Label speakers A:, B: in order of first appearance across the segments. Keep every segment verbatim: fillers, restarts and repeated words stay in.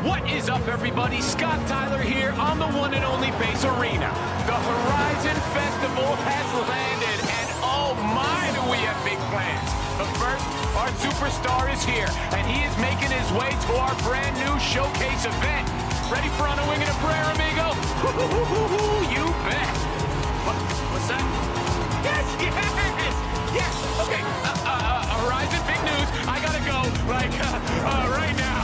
A: What is up, everybody? Scott Tyler here on the one and only Base Arena. The Horizon Festival has landed, and oh my, do we have big plans. But first, our superstar is here, and he is making his way to our brand new showcase event. Ready for On a Wing and a Prayer, amigo? You bet. What, what's that? Yes, yes, yes. Okay, uh, uh, uh, Horizon, big news. I gotta go, like, uh, uh, right now.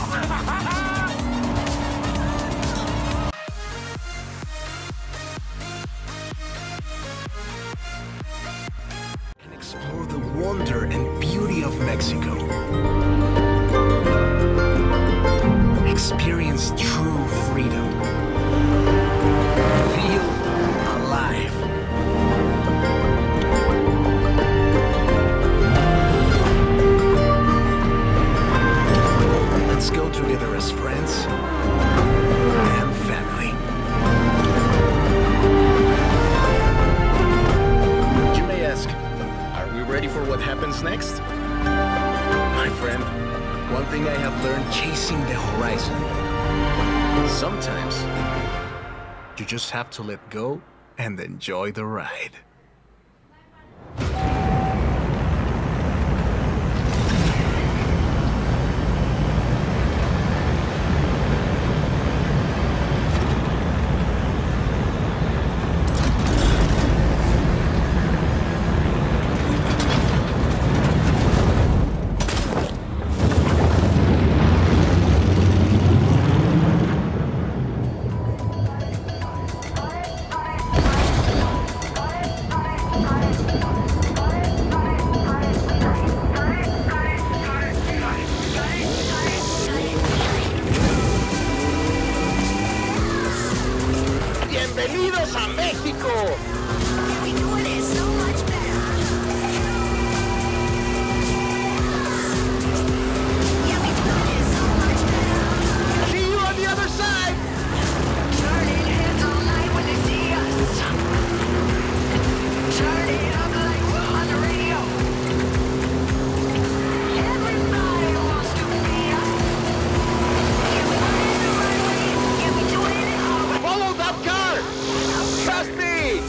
B: Explore the wonder and beauty of Mexico. Experience true freedom. Feel alive. Let's go together as friends and family. You may ask, ready for what happens next? My friend, one thing I have learned chasing the horizon. Sometimes, you just have to let go and enjoy the ride.
C: ¡Bienvenidos a México! See you on the other side!
D: Turning heads all night when they see us. Turn it up like we're on the radio. Everybody wants to be us. Yeah, we find the right way. Yeah, we doing it all right.
C: Follow that car! Trust me!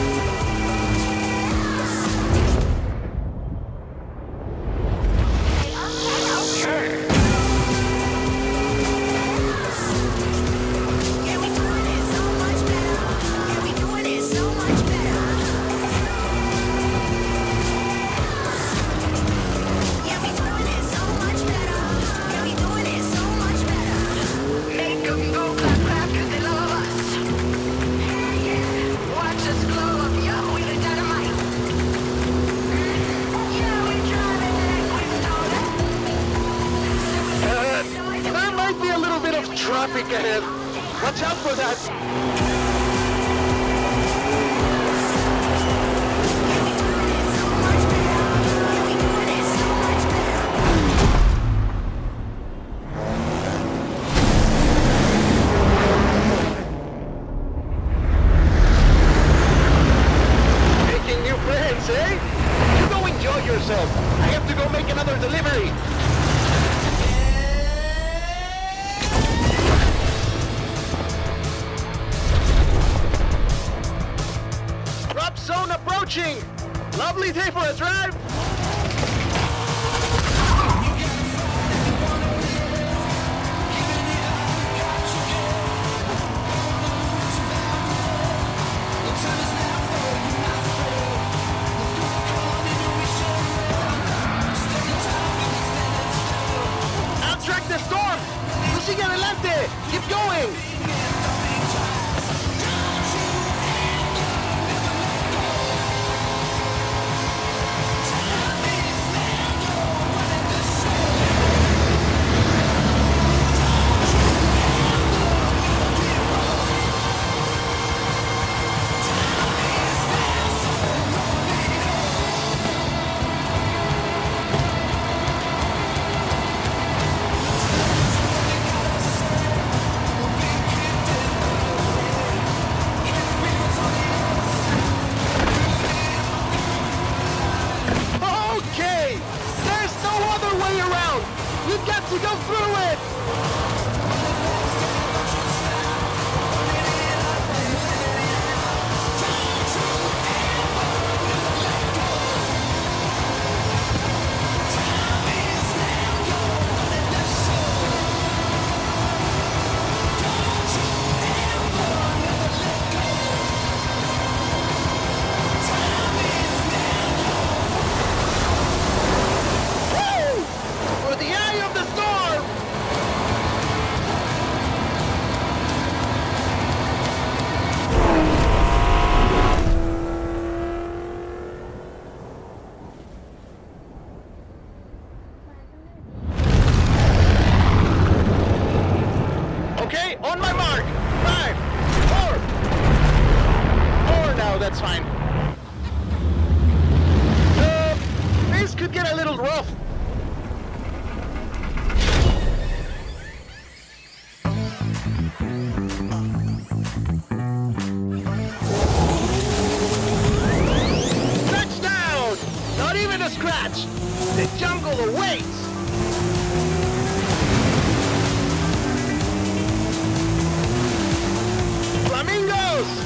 D: Yeah, we doing it so much better. Yeah, we doing it so much better. Yeah, we doing it so much better. Yeah, we doing it so much better. Make 'em go clap clap 'cause they love us. Yeah, watch us blow up, yo, we the dynamite. Yeah, we driving like we stolen.
C: Uh, there might be a little bit of traffic ahead. Watch out for that.
D: Yeah, we doing it so much better. Yeah, we doing it so much better.
C: Making new friends, eh? You go enjoy yourself. I have to go make another delivery. Drop zone approaching. Lovely day for a drive. Track the storm! Tú sigue adelante! Keep going! Touchdown! Not even a scratch! The jungle awaits! Flamingos!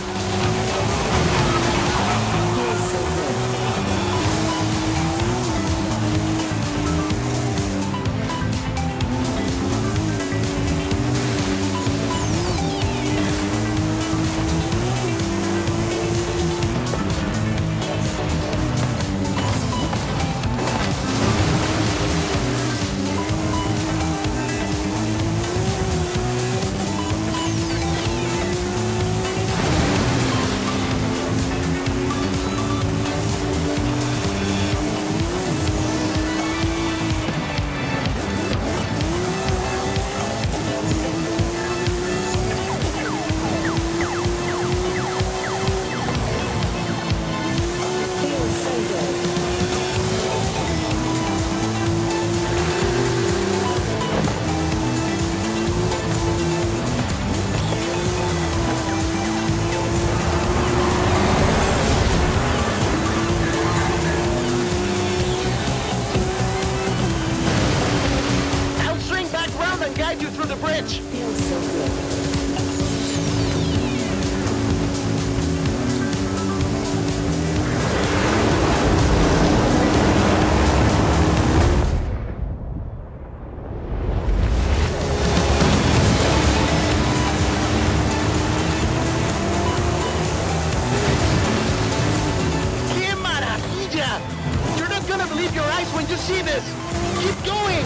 C: You through the bridge.
E: Feels so good.
C: ¡Qué maravilla! You're not gonna believe your eyes when you see this. Keep going.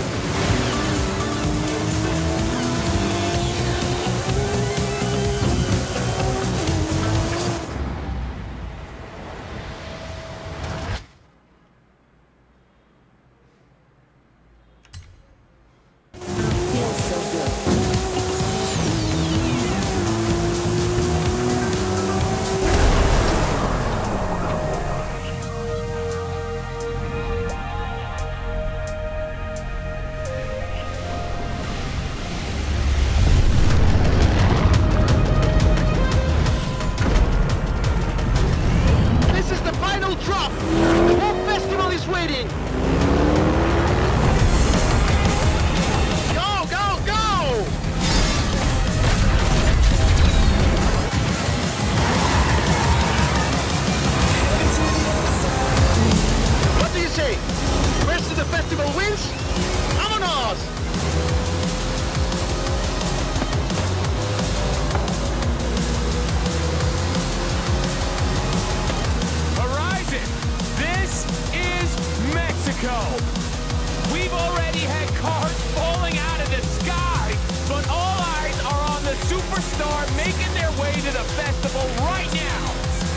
C: Drop! The whole festival is waiting! Go, go, go! What do you say? Rest of the festival wins? Vámonos!
A: We've already had cars falling out of the sky, but all eyes are on the superstar making their way to the festival right now.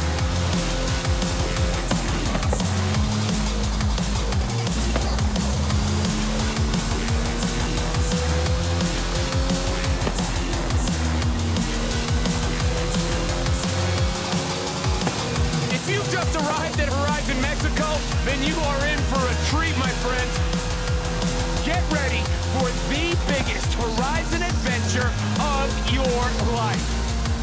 A: If you've just arrived at Horizon Mexico, then you are in for a treat, my friends. Get ready for the biggest Horizon adventure of your life.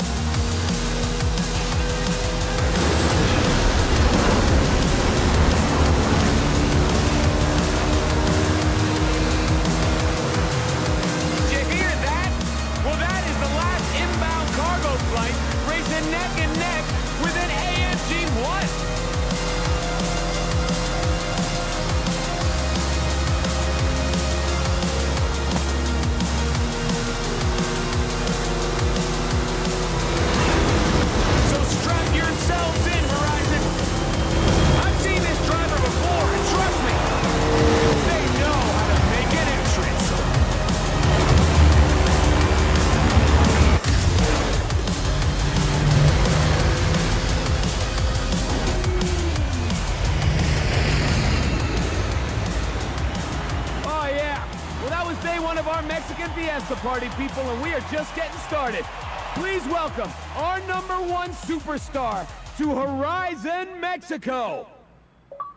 A: Did you hear that? Well, that is the last inbound cargo flight racing neck and neck with an A M G one. Mexican Fiesta Party, people, and we are just getting started. Please welcome our number one superstar to Horizon Mexico.